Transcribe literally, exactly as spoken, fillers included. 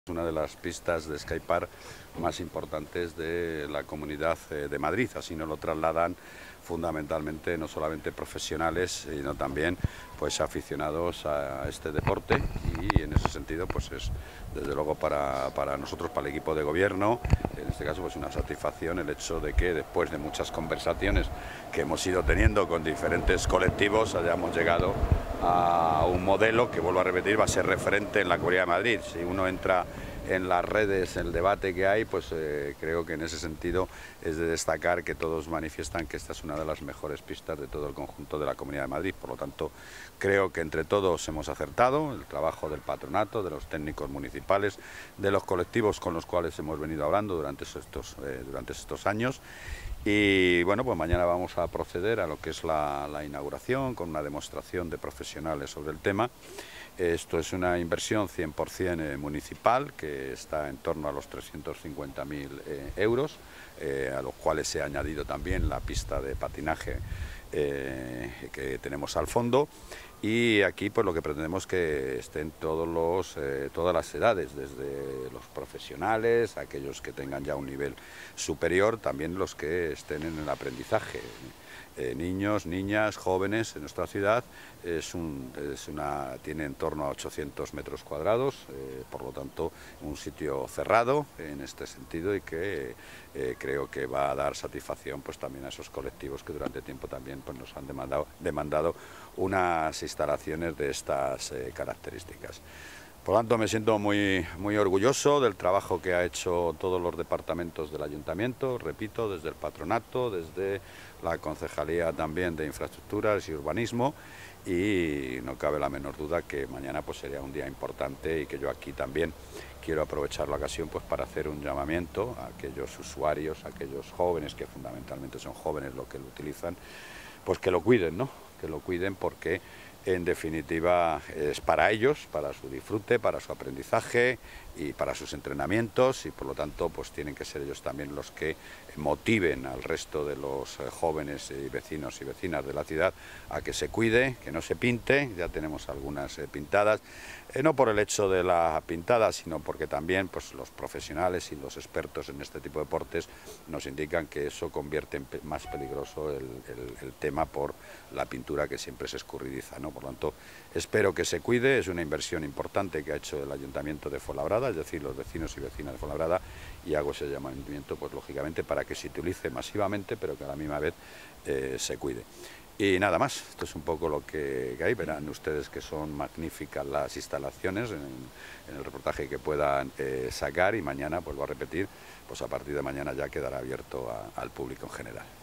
Una de las pistas de Skypark más importantes de la Comunidad de Madrid, así nos lo trasladan fundamentalmente no solamente profesionales, sino también pues aficionados a este deporte, y en ese sentido pues es desde luego para, para nosotros, para el equipo de gobierno, en este caso pues una satisfacción el hecho de que después de muchas conversaciones que hemos ido teniendo con diferentes colectivos hayamos llegado a un modelo que, vuelvo a repetir, va a ser referente en la Comunidad de Madrid. Si uno entra en las redes, el debate que hay, pues eh, creo que en ese sentido es de destacar que todos manifiestan que esta es una de las mejores pistas de todo el conjunto de la Comunidad de Madrid. Por lo tanto, creo que entre todos hemos acertado, el trabajo del patronato, de los técnicos municipales, de los colectivos con los cuales hemos venido hablando durante estos, eh, durante estos años. Y bueno, pues mañana vamos a proceder a lo que es la, la inauguración con una demostración de profesionales sobre el tema. Esto es una inversión cien por cien eh, municipal, que está en torno a los trescientos cincuenta mil eh, euros, eh, a los cuales se ha añadido también la pista de patinaje eh, que tenemos al fondo. Y aquí pues lo que pretendemos es que estén todos los, eh, todas las edades, desde los profesionales, aquellos que tengan ya un nivel superior, también los que estén en el aprendizaje. Eh, niños, niñas, jóvenes en nuestra ciudad. Es un, es una, tiene en torno a ochocientos metros cuadrados, eh, por lo tanto un sitio cerrado en este sentido, y que eh, creo que va a dar satisfacción pues también a esos colectivos que durante tiempo también pues, nos han demandado, demandado unas instalaciones de estas eh, características. Por lo tanto, me siento muy, muy orgulloso del trabajo que ha hecho todos los departamentos del ayuntamiento, repito, desde el patronato, desde la concejalía también de infraestructuras y urbanismo, y no cabe la menor duda que mañana pues sería un día importante, y que yo aquí también quiero aprovechar la ocasión pues para hacer un llamamiento a aquellos usuarios, a aquellos jóvenes, que fundamentalmente son jóvenes los que lo utilizan, pues que lo cuiden, ¿no? Que lo cuiden, porque en definitiva es para ellos, para su disfrute, para su aprendizaje y para sus entrenamientos, y por lo tanto pues tienen que ser ellos también los que motiven al resto de los jóvenes y vecinos y vecinas de la ciudad a que se cuide, que no se pinte. Ya tenemos algunas eh, pintadas, eh, no por el hecho de la pintada, sino porque también pues los profesionales y los expertos en este tipo de deportes nos indican que eso convierte en pe más peligroso el, el, el tema por la pintura, que siempre es escurridiza, ¿no? Por lo tanto, espero que se cuide. Es una inversión importante que ha hecho el Ayuntamiento de Fuenlabrada, es decir, los vecinos y vecinas de Fuenlabrada, y hago ese llamamiento, pues lógicamente, para que se utilice masivamente, pero que a la misma vez eh, se cuide. Y nada más, esto es un poco lo que, que hay. Verán ustedes que son magníficas las instalaciones en, en el reportaje que puedan eh, sacar, y mañana, vuelvo a repetir, pues a partir de mañana ya quedará abierto a, al público en general.